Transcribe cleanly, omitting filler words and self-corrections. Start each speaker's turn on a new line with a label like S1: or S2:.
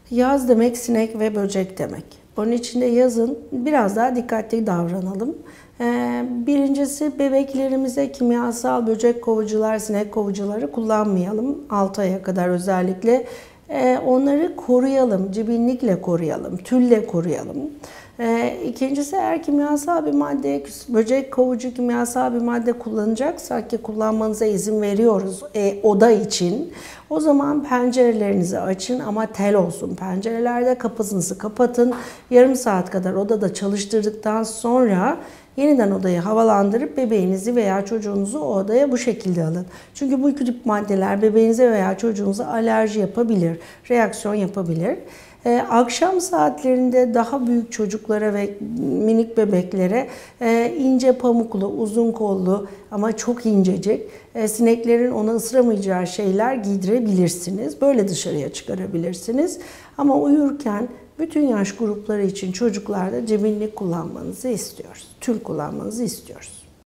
S1: Yaz demek sinek ve böcek demek. Onun için de yazın biraz daha dikkatli davranalım. Birincisi, bebeklerimize kimyasal böcek kovucular, sinek kovucuları kullanmayalım. 6 aya kadar özellikle. Onları koruyalım, cibinlikle koruyalım, tülle koruyalım. İkincisi, eğer kimyasal bir madde, böcek kovucu kimyasal bir madde kullanacaksak ki kullanmanıza izin veriyoruz oda için. O zaman pencerelerinizi açın ama tel olsun. Pencerelerde kapınızı kapatın. Yarım saat kadar odada çalıştırdıktan sonra yeniden odayı havalandırıp bebeğinizi veya çocuğunuzu o odaya bu şekilde alın. Çünkü bu tip maddeler bebeğinize veya çocuğunuza alerji yapabilir, reaksiyon yapabilir. Akşam saatlerinde daha büyük çocuklara ve minik bebeklere ince pamuklu, uzun kollu ama çok incecik sineklerin onu ısıramayacağı şeyler giydirebilirsiniz. Böyle dışarıya çıkarabilirsiniz. Ama uyurken bütün yaş grupları için çocuklarda cebinlik kullanmanızı istiyoruz. Tül kullanmanızı istiyoruz.